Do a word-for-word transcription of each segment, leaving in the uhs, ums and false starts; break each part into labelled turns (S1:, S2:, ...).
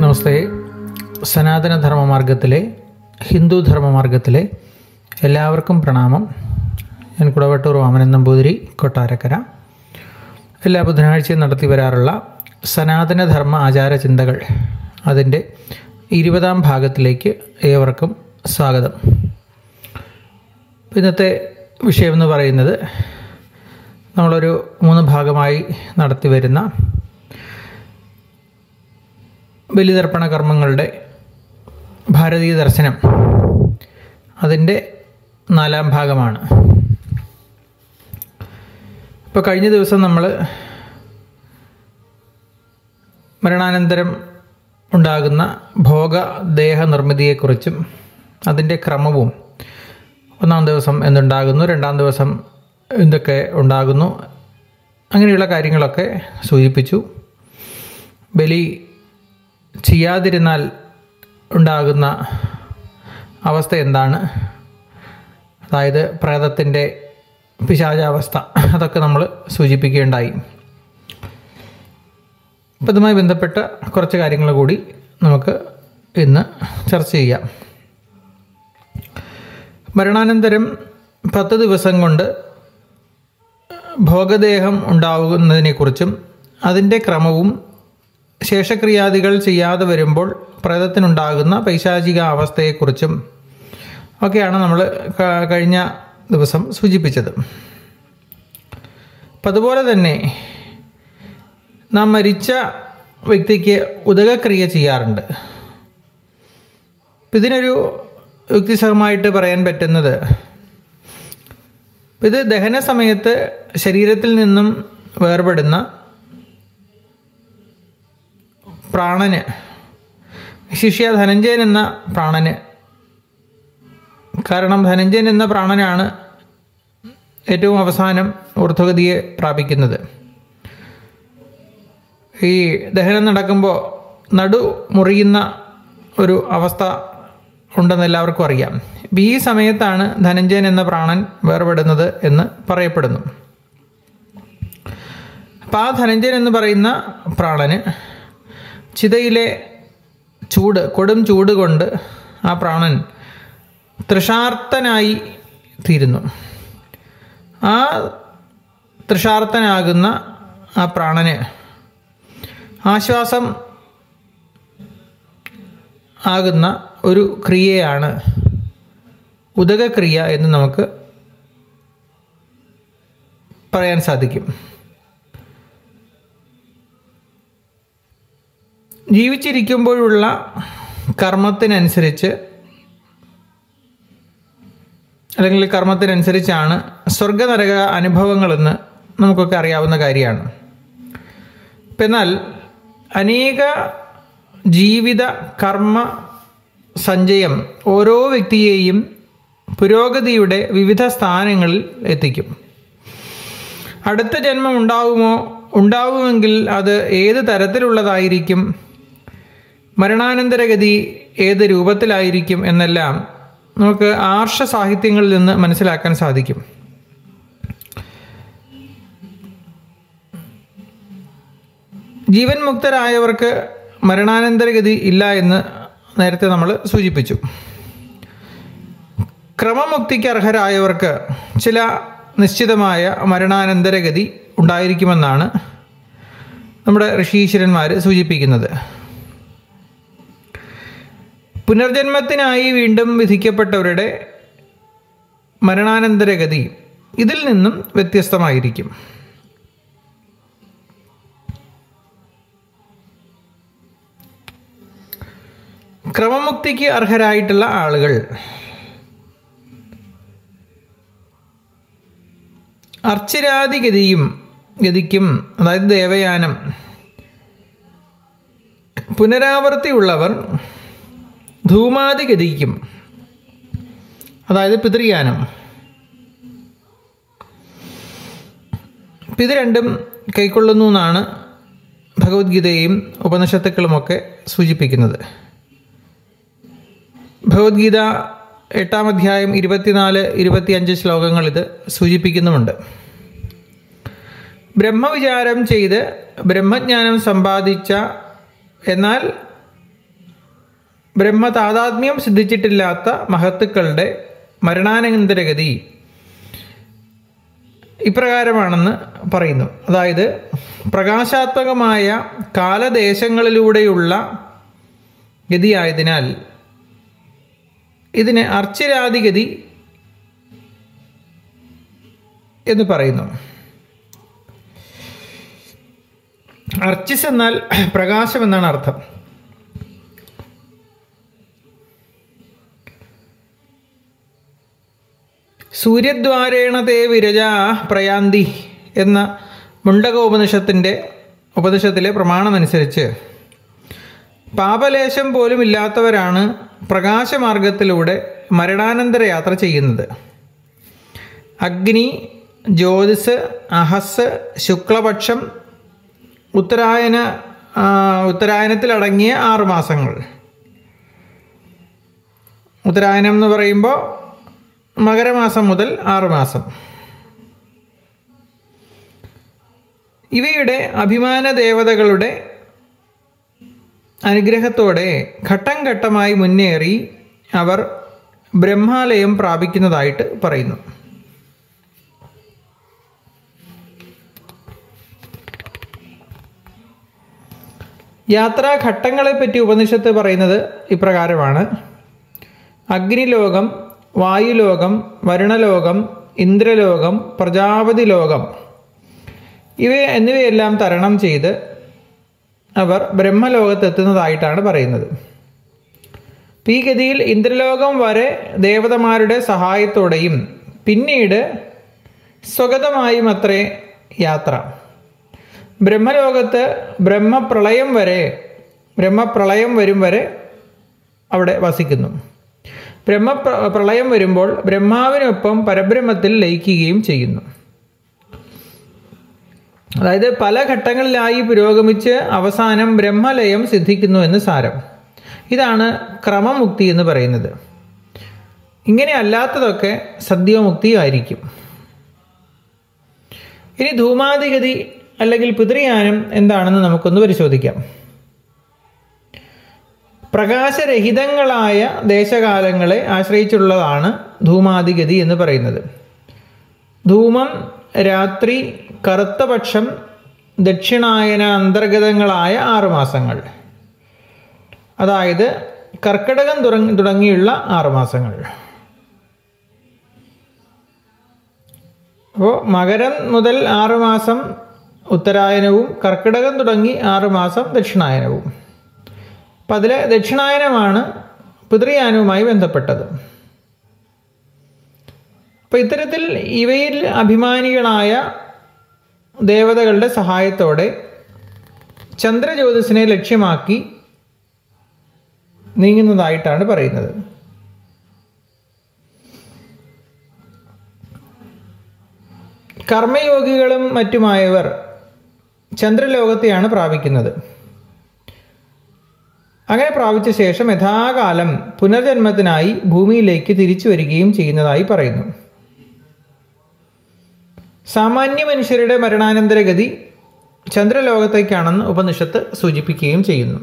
S1: നമസ്തേ. സനാതനധർമ്മമാർഗത്തിലെ ഹിന്ദു ധർമ്മമാർഗത്തിലെ എല്ലാവർക്കും പ്രണാമം. ഞാൻ കുടവട്ടൂർ വാമനൻ നമ്പൂതിരി, കൊട്ടാരക്കര. എല്ലാ ബുധനാഴ്ചയും നടത്തി വരാറുള്ള സനാതനധർമ്മ ആചാര ചിന്തകൾ, അതിൻ്റെ ഇരുപതാം ഭാഗത്തിലേക്ക് ഏവർക്കും സ്വാഗതം. ഇന്നത്തെ വിഷയം എന്ന് പറയുന്നത് നമ്മളൊരു മൂന്ന് ഭാഗമായി നടത്തി വരുന്ന ബലിതർപ്പണ കർമ്മങ്ങളുടെ ഭാരതീയ ദർശനം, അതിൻ്റെ നാലാം ഭാഗമാണ്. ഇപ്പോൾ കഴിഞ്ഞ ദിവസം നമ്മൾ മരണാനന്തരം ഉണ്ടാകുന്ന ഭോഗദേഹ നിർമ്മിതിയെക്കുറിച്ചും അതിൻ്റെ ക്രമവും, ഒന്നാം ദിവസം എന്തുണ്ടാകുന്നു, രണ്ടാം ദിവസം എന്തൊക്കെ ഉണ്ടാകുന്നു, അങ്ങനെയുള്ള കാര്യങ്ങളൊക്കെ സൂചിപ്പിച്ചു. ബലി ചെയ്യാതിരുന്നാൽ ഉണ്ടാകുന്ന അവസ്ഥ എന്താണ്, അതായത് പ്രേതത്തിൻ്റെ പിശാചാവസ്ഥ, അതൊക്കെ നമ്മൾ സൂചിപ്പിക്കുകയുണ്ടായി. അപ്പം ഇതുമായി ബന്ധപ്പെട്ട കുറച്ച് കാര്യങ്ങൾ കൂടി നമുക്ക് ഇന്ന് ചർച്ച ചെയ്യാം. മരണാനന്തരം പത്ത് ദിവസം കൊണ്ട് ഭോഗദേഹം ഉണ്ടാകുന്നതിനെക്കുറിച്ചും അതിൻ്റെ ക്രമവും, ശേഷക്രിയാദികൾ ചെയ്യാതെ വരുമ്പോൾ പ്രേതത്തിനുണ്ടാകുന്ന പൈശാചിക അവസ്ഥയെക്കുറിച്ചും ഒക്കെയാണ് നമ്മൾ കഴിഞ്ഞ ദിവസം സൂചിപ്പിച്ചത്. അപ്പം അതുപോലെ തന്നെ നാം മരിച്ച വ്യക്തിക്ക് ഉദകക്രിയ ചെയ്യാറുണ്ട്. ഇതിനൊരു യുക്തിസഹമായിട്ട് പറയാൻ പറ്റുന്നത്, ഇത് ദഹന സമയത്ത് ശരീരത്തിൽ നിന്നും വേർപെടുന്ന പ്രാണന്, ശിഷ്യ ധനഞ്ജയൻ എന്ന പ്രാണന്, കാരണം ധനഞ്ജയൻ എന്ന പ്രാണനാണ് ഏറ്റവും അവസാനം ഊർധ്വഗതിയെ പ്രാപിക്കുന്നത്. ഈ ദഹനം നടക്കുമ്പോൾ നടു മുറിയുന്ന ഒരു അവസ്ഥ ഉണ്ടെന്ന് എല്ലാവർക്കും അറിയാം. ഈ സമയത്താണ് ധനഞ്ജയൻ എന്ന പ്രാണൻ വേർപെടുന്നത് എന്ന് പറയപ്പെടുന്നു. അപ്പം ആ ധനഞ്ജയൻ എന്ന് പറയുന്ന പ്രാണന് ചിതയിലെ ചൂട്, കൊടും ചൂട് കൊണ്ട് ആ പ്രാണൻ തൃഷാർത്തനായി തീരുന്നു. ആ തൃഷാർത്തനാകുന്ന ആ പ്രാണന് ആശ്വാസം ആകുന്ന ഒരു ക്രിയയാണ് ഉദകക്രിയ എന്ന് നമുക്ക് പറയാൻ സാധിക്കും. ജീവിച്ചിരിക്കുമ്പോഴുള്ള കർമ്മത്തിനനുസരിച്ച്, അല്ലെങ്കിൽ കർമ്മത്തിനനുസരിച്ചാണ് സ്വർഗനരക അനുഭവങ്ങളെന്ന് നമുക്കൊക്കെ അറിയാവുന്ന കാര്യമാണ്. എന്നാൽ അനേക ജീവിത കർമ്മ സഞ്ചയം ഓരോ വ്യക്തിയെയും പുരോഗതിയുടെ വിവിധ സ്ഥാനങ്ങളിൽ എത്തിക്കും. അടുത്ത ജന്മം ഉണ്ടാവുമോ, ഉണ്ടാവുമെങ്കിൽ അത് ഏത് തരത്തിലുള്ളതായിരിക്കും, മരണാനന്തരഗതി ഏത് രൂപത്തിലായിരിക്കും എന്നെല്ലാം നമുക്ക് ആർഷ സാഹിത്യങ്ങളിൽ നിന്ന് മനസ്സിലാക്കാൻ സാധിക്കും. ജീവൻ മുക്തരായവർക്ക് മരണാനന്തരഗതി ഇല്ല എന്ന് നേരത്തെ നമ്മൾ സൂചിപ്പിച്ചു. ക്രമമുക്തിക്ക് അർഹരായവർക്ക് ചില നിശ്ചിതമായ മരണാനന്തരഗതി ഉണ്ടായിരിക്കുമെന്നാണ് നമ്മുടെ ഋഷീശ്വരന്മാർ സൂചിപ്പിക്കുന്നത്. പുനർജന്മത്തിനായി വീണ്ടും വിധിക്കപ്പെട്ടവരുടെ മരണാനന്തരഗതി ഇതിൽ നിന്നും വ്യത്യസ്തമായിരിക്കും. ക്രമമുക്തിക്ക് അർഹരായിട്ടുള്ള ആളുകൾ അർച്ചിരാദി ഗതിയും ഗതിക്കും, അതായത് ദേവയാനം, പുനരാവർത്തിയുള്ളവർ ധൂമാദി ഗതിക്കും, അതായത് പിതൃയാനം, ഇത് രണ്ടും കൈക്കൊള്ളുന്നു എന്നാണ് ഭഗവത്ഗീതയും ഉപനിഷത്തുക്കളുമൊക്കെ സൂചിപ്പിക്കുന്നത്. ഭഗവത്ഗീത എട്ടാം അധ്യായം ഇരുപത്തിനാല് ഇരുപത്തിയഞ്ച് ശ്ലോകങ്ങൾ ഇത് സൂചിപ്പിക്കുന്നുമുണ്ട്. ബ്രഹ്മവിചാരം ചെയ്ത് ബ്രഹ്മജ്ഞാനം സമ്പാദിച്ച എന്നാൽ ബ്രഹ്മതാതാത്മ്യം സിദ്ധിച്ചിട്ടില്ലാത്ത മഹത്തുക്കളുടെ മരണാനന്തരഗതി ഇപ്രകാരമാണെന്ന് പറയുന്നു. അതായത് പ്രകാശാത്മകമായ കാലദേശങ്ങളിലൂടെയുള്ള ഗതിയായതിനാൽ ഇതിനെ അർച്ചിരാദിഗതി എന്ന് പറയുന്നു. അർച്ചിസ് എന്നാൽ പ്രകാശം എന്നാണ് അർത്ഥം. സൂര്യദ്വാരേണ തേ വിരജാ പ്രയാന്തി എന്ന മുണ്ടക ഉപനിഷത്തിൻ്റെ ഉപനിഷത്തിലെ പ്രമാണമനുസരിച്ച് പാപലേശം പോലും ഇല്ലാത്തവരാണ് പ്രകാശമാർഗത്തിലൂടെ മരണാനന്തര യാത്ര ചെയ്യുന്നത്. അഗ്നി, ജ്യോതിസ്, അഹസ്, ശുക്ലപക്ഷം, ഉത്തരായന ഉത്തരായനത്തിലടങ്ങിയ ആറ് മാസങ്ങൾ. ഉത്തരായനം എന്ന് പറയുമ്പോൾ മകരമാസം മുതൽ ആറുമാസം. ഇവയുടെ അഭിമാന ദേവതകളുടെ അനുഗ്രഹത്തോടെ ഘട്ടം ഘട്ടമായി മുന്നേറി അവർ ബ്രഹ്മാലയം പ്രാപിക്കുന്നതായിട്ട് പറയുന്നു. യാത്രാഘട്ടങ്ങളെപ്പറ്റി ഉപനിഷത്ത് പറയുന്നത് ഇപ്രകാരമാണ്. അഗ്നിലോകം, വായുലോകം, വരുണലോകം, ഇന്ദ്രലോകം, പ്രജാപതി ലോകം ഇവ എന്നിവയെല്ലാം തരണം ചെയ്ത് അവർ ബ്രഹ്മലോകത്തെത്തുന്നതായിട്ടാണ് പറയുന്നത്. ഈ ഗതിയിൽ ഇന്ദ്രലോകം വരെ ദേവതമാരുടെ സഹായത്തോടെയും പിന്നീട് സ്വഗതമായും അത്രേ യാത്ര. ബ്രഹ്മലോകത്ത് ബ്രഹ്മപ്രളയം വരെ ബ്രഹ്മപ്രളയം വരും വരെ അവിടെ വസിക്കുന്നു. ബ്രഹ്മ പ്രളയം വരുമ്പോൾ ബ്രഹ്മാവിനൊപ്പം പരബ്രഹ്മത്തിൽ ലയിക്കുകയും ചെയ്യുന്നു. അതായത് പല ഘട്ടങ്ങളിലായി പുരോഗമിച്ച് അവസാനം ബ്രഹ്മലയം സിദ്ധിക്കുന്നു എന്ന് സാരം. ഇതാണ് ക്രമമുക്തി എന്ന് പറയുന്നത്. ഇങ്ങനെ അല്ലാത്തതൊക്കെ സദ്യോമുക്തിയായിരിക്കും. ഇനി ധൂമാദിഗതി അല്ലെങ്കിൽ പിതൃയാനം എന്താണെന്ന് നമുക്കൊന്ന് പരിശോധിക്കാം. പ്രകാശരഹിതങ്ങളായ ദേശകാലങ്ങളെ ആശ്രയിച്ചുള്ളതാണ് ധൂമാദിഗതി എന്ന് പറയുന്നത്. ധൂമം, രാത്രി, കറുത്തപക്ഷം, ദക്ഷിണായന അന്തർഗതങ്ങളായ ആറുമാസങ്ങൾ, അതായത് കർക്കിടകം തുടങ്ങി തുടങ്ങിയുള്ള ആറുമാസങ്ങൾ. അപ്പോൾ മകരം മുതൽ ആറുമാസം ഉത്തരായനവും കർക്കിടകം തുടങ്ങി ആറുമാസം ദക്ഷിണായനവും. അപ്പം അതിലെ ദക്ഷിണായനമാണ് പിതൃയാനവുമായി ബന്ധപ്പെട്ടത്. അപ്പം ഇത്തരത്തിൽ ഇവയിൽ അഭിമാനികളായ ദേവതകളുടെ സഹായത്തോടെ ചന്ദ്രജ്യോതിസിനെ ലക്ഷ്യമാക്കി നീങ്ങുന്നതായിട്ടാണ് പറയുന്നത്. കർമ്മയോഗികളും മറ്റുമായവർ ചന്ദ്രലോകത്തെയാണ് പ്രാപിക്കുന്നത്. അങ്ങനെ പ്രാപിച്ച ശേഷം യഥാകാലം പുനർജന്മത്തിനായി ഭൂമിയിലേക്ക് തിരിച്ചു വരികയും ചെയ്യുന്നതായി പറയുന്നു. സാമാന്യ മനുഷ്യരുടെ മരണാനന്തരഗതി ചന്ദ്രലോകത്തേക്കാണെന്ന് ഉപനിഷത്ത് സൂചിപ്പിക്കുകയും ചെയ്യുന്നു.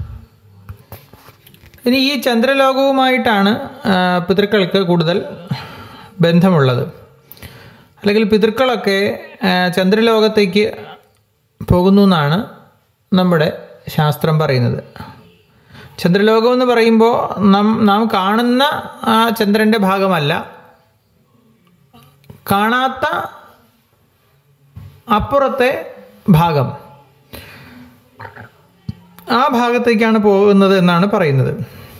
S1: ഇനി ഈ ചന്ദ്രലോകവുമായിട്ടാണ് പിതൃക്കൾക്ക് കൂടുതൽ ബന്ധമുള്ളത്. അല്ലെങ്കിൽ പിതൃക്കളൊക്കെ ചന്ദ്രലോകത്തേക്ക് പോകുന്നു എന്നാണ് നമ്മുടെ ശാസ്ത്രം പറയുന്നത്. ചന്ദ്രലോകം എന്ന് പറയുമ്പോൾ നാം നാം കാണുന്ന ആ ചന്ദ്രൻ്റെ ഭാഗമല്ല, കാണാത്ത അപ്പുറത്തെ ഭാഗം, ആ ഭാഗത്തേക്കാണ് പോകുന്നത് എന്നാണ് പറയുന്നത്.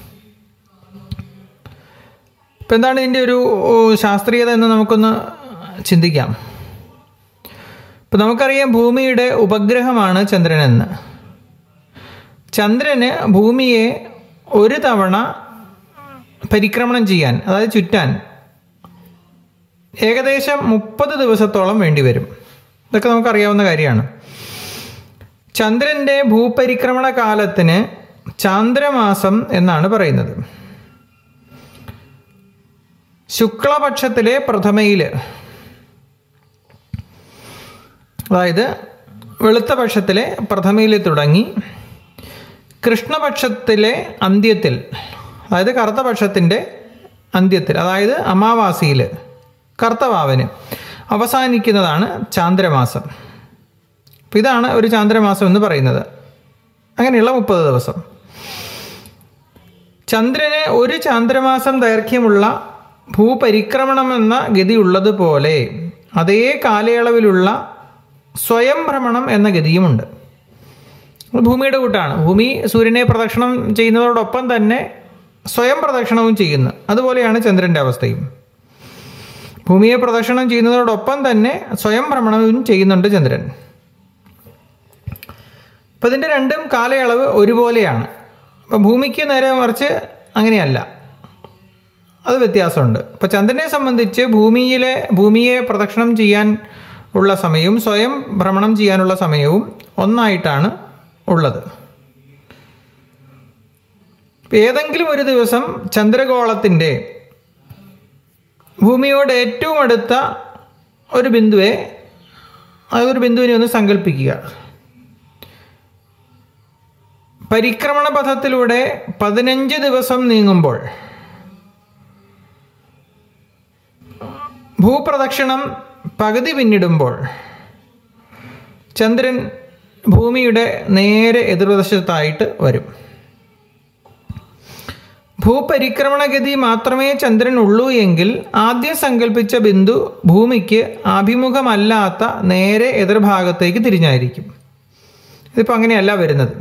S1: ഇപ്പം എന്താണ് ഇതിൻ്റെ ഒരു ശാസ്ത്രീയത എന്ന് നമുക്കൊന്ന് ചിന്തിക്കാം. ഇപ്പം നമുക്കറിയാം ഭൂമിയുടെ ഉപഗ്രഹമാണ് ചന്ദ്രനെന്ന്. ചന്ദ്രന് ഭൂമിയെ ഒരു തവണ പരിക്രമണം ചെയ്യാൻ, അതായത് ചുറ്റാൻ ഏകദേശം മുപ്പത് ദിവസത്തോളം വേണ്ടിവരും. ഇതൊക്കെ നമുക്കറിയാവുന്ന കാര്യമാണ്. ചന്ദ്രൻ്റെ ഭൂപരിക്രമണ കാലത്തിന് ചാന്ദ്രമാസം എന്നാണ് പറയുന്നത്. ശുക്ലപക്ഷത്തിലെ പ്രഥമയിൽ, അതായത് വെളുത്ത പക്ഷത്തിലെ പ്രഥമയിൽ തുടങ്ങി കൃഷ്ണപക്ഷത്തിലെ അന്ത്യത്തിൽ, അതായത് കറുത്ത പക്ഷത്തിൻ്റെ അന്ത്യത്തിൽ, അതായത് അമാവാസിയിൽ കറുത്തവാവിന് അവസാനിക്കുന്നതാണ് ചാന്ദ്രമാസം. അപ്പോൾ ഇതാണ് ഒരു ചാന്ദ്രമാസം എന്ന് പറയുന്നത്. അങ്ങനെയുള്ള മുപ്പത് ദിവസം. ചന്ദ്രന് ഒരു ചാന്ദ്രമാസം ദൈർഘ്യമുള്ള ഭൂപരിക്രമണമെന്ന ഗതി ഉള്ളതുപോലെ അതേ കാലയളവിലുള്ള സ്വയം ഭ്രമണം എന്ന ഗതിയുമുണ്ട്. ഭൂമിയുടെ കൂട്ടാണ്. ഭൂമി സൂര്യനെ പ്രദക്ഷിണം ചെയ്യുന്നതോടൊപ്പം തന്നെ സ്വയം പ്രദക്ഷിണവും ചെയ്യുന്നു. അതുപോലെയാണ് ചന്ദ്രൻ്റെ അവസ്ഥയും. ഭൂമിയെ പ്രദക്ഷിണം ചെയ്യുന്നതോടൊപ്പം തന്നെ സ്വയം ഭ്രമണവും ചെയ്യുന്നുണ്ട് ചന്ദ്രൻ. അപ്പം ഇതിൻ്റെ രണ്ടും കാലയളവ് ഒരുപോലെയാണ്. അപ്പം ഭൂമിക്ക് നേരെ മറിച്ച് അങ്ങനെയല്ല, അത് വ്യത്യാസമുണ്ട്. ഇപ്പോൾ ചന്ദ്രനെ സംബന്ധിച്ച് ഭൂമിയിലെ ഭൂമിയെ പ്രദക്ഷിണം ചെയ്യാൻ ഉള്ള സമയവും സ്വയം ഭ്രമണം ചെയ്യാനുള്ള സമയവും ഒന്നായിട്ടാണ് ഉള്ളത്. ഏതെങ്കിലും ഒരു ദിവസം ചന്ദ്രഗോളത്തിൻ്റെ ഭൂമിയോട് ഏറ്റവും അടുത്ത ഒരു ബിന്ദുവെ അതൊരു ബിന്ദുവിനെ ഒന്ന് സങ്കല്പിക്കുക. പരിക്രമണ പഥത്തിലൂടെ പതിനഞ്ച് ദിവസം നീങ്ങുമ്പോൾ ഭൂപ്രദക്ഷിണം പകുതി പിന്നിടുമ്പോൾ ചന്ദ്രൻ ഭൂമിയുടെ നേരെ എതിർവശത്തായിട്ട് വരും. ഭൂപരിക്രമണഗതി മാത്രമേ ചന്ദ്രൻ ഉള്ളൂ എങ്കിൽ ആദ്യം സങ്കല്പിച്ച ബിന്ദു ഭൂമിക്ക് അഭിമുഖമല്ലാത്ത നേരെ എതിർഭാഗത്തേക്ക് തിരിഞ്ഞായിരിക്കും. ഇതിപ്പോൾ അങ്ങനെയല്ല വരുന്നത്.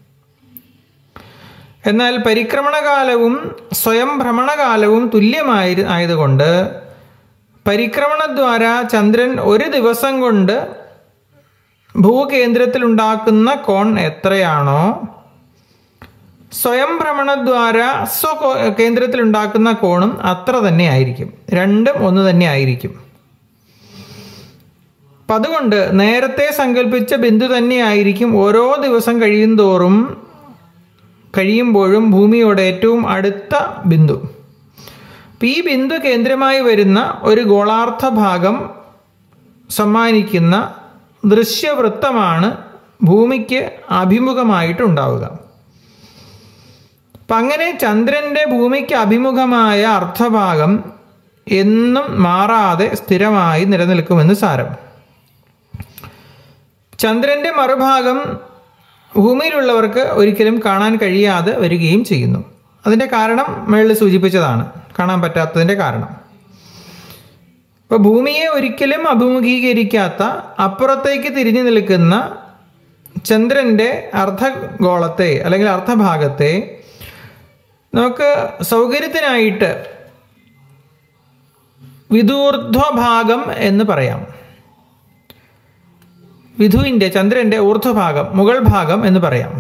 S1: എന്നാൽ പരിക്രമണകാലവും സ്വയം ഭ്രമണകാലവും തുല്യമായി ആയതുകൊണ്ട് പരിക്രമണദ്വാര ചന്ദ്രൻ ഒരു ദിവസം കൊണ്ട് ഭൂകേന്ദ്രത്തിലുണ്ടാക്കുന്ന കോൺ എത്രയാണോ സ്വയം ഭ്രമണദ്വാര സ്വ കേന്ദ്രത്തിലുണ്ടാക്കുന്ന കോണും അത്ര തന്നെ ആയിരിക്കും. രണ്ടും ഒന്ന് തന്നെ ആയിരിക്കും. അപ്പം അതുകൊണ്ട് നേരത്തെ സങ്കല്പിച്ച ബിന്ദു തന്നെയായിരിക്കും ഓരോ ദിവസം കഴിയുന്തോറും കഴിയുമ്പോഴും ഭൂമിയോട് ഏറ്റവും അടുത്ത ബിന്ദു. അപ്പം ഈ ബിന്ദു കേന്ദ്രമായി വരുന്ന ഒരു ഗോളാർദ്ധ ഭാഗം സമ്മാനിക്കുന്ന ദൃശ്യവൃത്തമാണ് ഭൂമിക്ക് അഭിമുഖമായിട്ടുണ്ടാവുക. അപ്പം അങ്ങനെ ചന്ദ്രൻ്റെ ഭൂമിക്ക് അഭിമുഖമായ അർദ്ധഭാഗം എന്നും മാറാതെ സ്ഥിരമായി നിലനിൽക്കുമെന്ന് സാരം. ചന്ദ്രൻ്റെ മറുഭാഗം ഭൂമിയിലുള്ളവർക്ക് ഒരിക്കലും കാണാൻ കഴിയാതെ വരികയും ചെയ്യുന്നു. അതിൻ്റെ കാരണം മേളിൽ സൂചിപ്പിച്ചതാണ്, കാണാൻ പറ്റാത്തതിൻ്റെ കാരണം. ഇപ്പോൾ ഭൂമിയെ ഒരിക്കലും അഭിമുഖീകരിക്കാത്ത അപ്പുറത്തേക്ക് തിരിഞ്ഞു നിൽക്കുന്ന ചന്ദ്രൻ്റെ അർദ്ധഗോളത്തെ അല്ലെങ്കിൽ അർദ്ധഭാഗത്തെ നമുക്ക് സൗകര്യത്തിനായിട്ട് വിദൂർധ്വഭാഗം എന്ന് പറയാം. വിധുവിൻ്റെ ചന്ദ്രൻ്റെ ഊർധ്വഭാഗം, മുകൾ ഭാഗം എന്ന് പറയാം.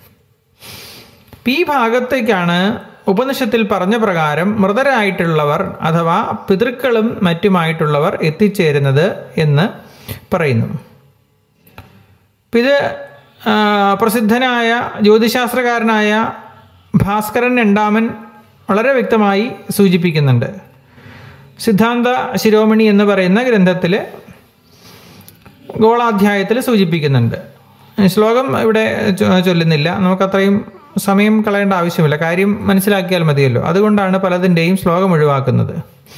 S1: ഈ ഭാഗത്തേക്കാണ് ഉപനിഷത്തിൽ പറഞ്ഞ പ്രകാരം മൃതരായിട്ടുള്ളവർ അഥവാ പിതൃക്കളും മറ്റുമായിട്ടുള്ളവർ എത്തിച്ചേരുന്നത് എന്ന് പറയുന്നു. ഇത് പ്രസിദ്ധനായ ജ്യോതിശാസ്ത്രകാരനായ ഭാസ്കരൻ രണ്ടാമൻ വളരെ വ്യക്തമായി സൂചിപ്പിക്കുന്നുണ്ട്. സിദ്ധാന്ത ശിരോമണി എന്ന് പറയുന്ന ഗ്രന്ഥത്തിൽ ഗോളാധ്യായത്തിൽ സൂചിപ്പിക്കുന്നുണ്ട്. ശ്ലോകം ഇവിടെ ചൊല്ലുന്നില്ല, നമുക്കത്രയും സമയം കളയേണ്ട ആവശ്യമില്ല, കാര്യം മനസ്സിലാക്കിയാൽ മതിയല്ലോ. അതുകൊണ്ടാണ് പലതിൻ്റെയും ശ്ലോകം ഒഴിവാക്കുന്നത്.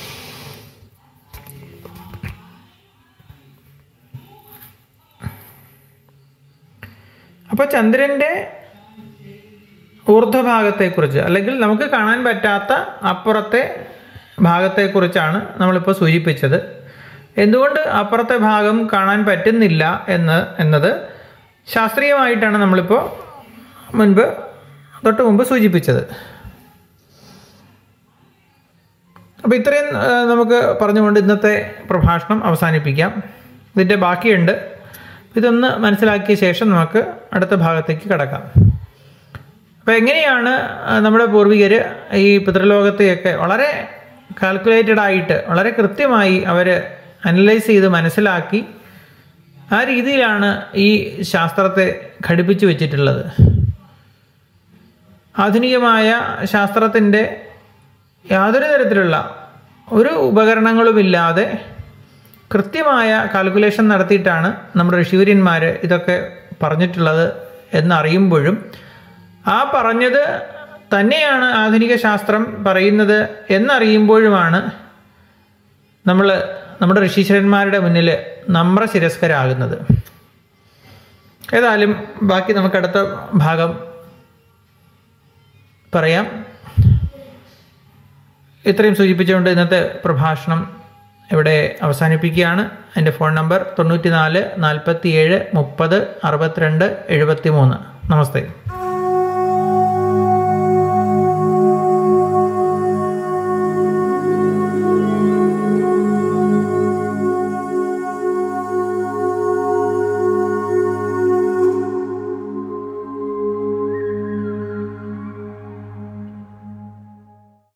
S1: അപ്പോൾ ചന്ദ്രൻ്റെ ഊർധ്വഭാഗത്തെക്കുറിച്ച് അല്ലെങ്കിൽ നമുക്ക് കാണാൻ പറ്റാത്ത അപ്പുറത്തെ ഭാഗത്തെക്കുറിച്ചാണ് നമ്മളിപ്പോൾ സൂചിപ്പിച്ചത്. എന്തുകൊണ്ട് അപ്പുറത്തെ ഭാഗം കാണാൻ പറ്റുന്നില്ല എന്ന് എന്നത് ശാസ്ത്രീയമായിട്ടാണ് നമ്മളിപ്പോൾ മുൻപ് തൊട്ട് മുമ്പ് സൂചിപ്പിച്ചത്. അപ്പോൾ ഇത്രയും നമുക്ക് പറഞ്ഞുകൊണ്ട് ഇന്നത്തെ പ്രഭാഷണം അവസാനിപ്പിക്കാം. ഇതിൻ്റെ ബാക്കിയുണ്ട്. ഇതൊന്ന് മനസ്സിലാക്കിയ ശേഷം നമുക്ക് അടുത്ത ഭാഗത്തേക്ക് കടക്കാം. അപ്പോൾ എങ്ങനെയാണ് നമ്മുടെ പൂർവികർ ഈ പിതൃലോകത്തെയൊക്കെ വളരെ കാൽക്കുലേറ്റഡ് ആയിട്ട് വളരെ കൃത്യമായി അവർ അനലൈസ് ചെയ്ത് മനസ്സിലാക്കി ആ രീതിയിലാണ് ഈ ശാസ്ത്രത്തെ ഘടിപ്പിച്ചു വച്ചിട്ടുള്ളത്. ആധുനികമായ ശാസ്ത്രത്തിൻ്റെ യാതൊരു തരത്തിലുള്ള ഒരു ഉപകരണങ്ങളുമില്ലാതെ കൃത്യമായ കാൽക്കുലേഷൻ നടത്തിയിട്ടാണ് നമ്മുടെ ഋഷിവര്യന്മാർ ഇതൊക്കെ പറഞ്ഞിട്ടുള്ളത് എന്നറിയുമ്പോഴും ആ പറഞ്ഞത് തന്നെയാണ് ആധുനിക ശാസ്ത്രം പറയുന്നത് എന്നറിയുമ്പോഴുമാണ് നമ്മൾ നമ്മുടെ ഋഷീശ്വരന്മാരുടെ മുന്നിൽ നമ്രശിരസ്കരാകുന്നത്. ഏതായാലും ബാക്കി നമുക്ക് അടുത്ത ഭാഗം പറയാം. ഇത്രയും സൂചിപ്പിച്ചുകൊണ്ട് ഇന്നത്തെ പ്രഭാഷണം ഇവിടെ അവസാനിപ്പിക്കുകയാണ്. എൻ്റെ ഫോൺ നമ്പർ തൊണ്ണൂറ്റി നാല് നാൽപ്പത്തി ഏഴ് മുപ്പത് അറുപത്തിരണ്ട് എഴുപത്തി മൂന്ന്. നമസ്തേ.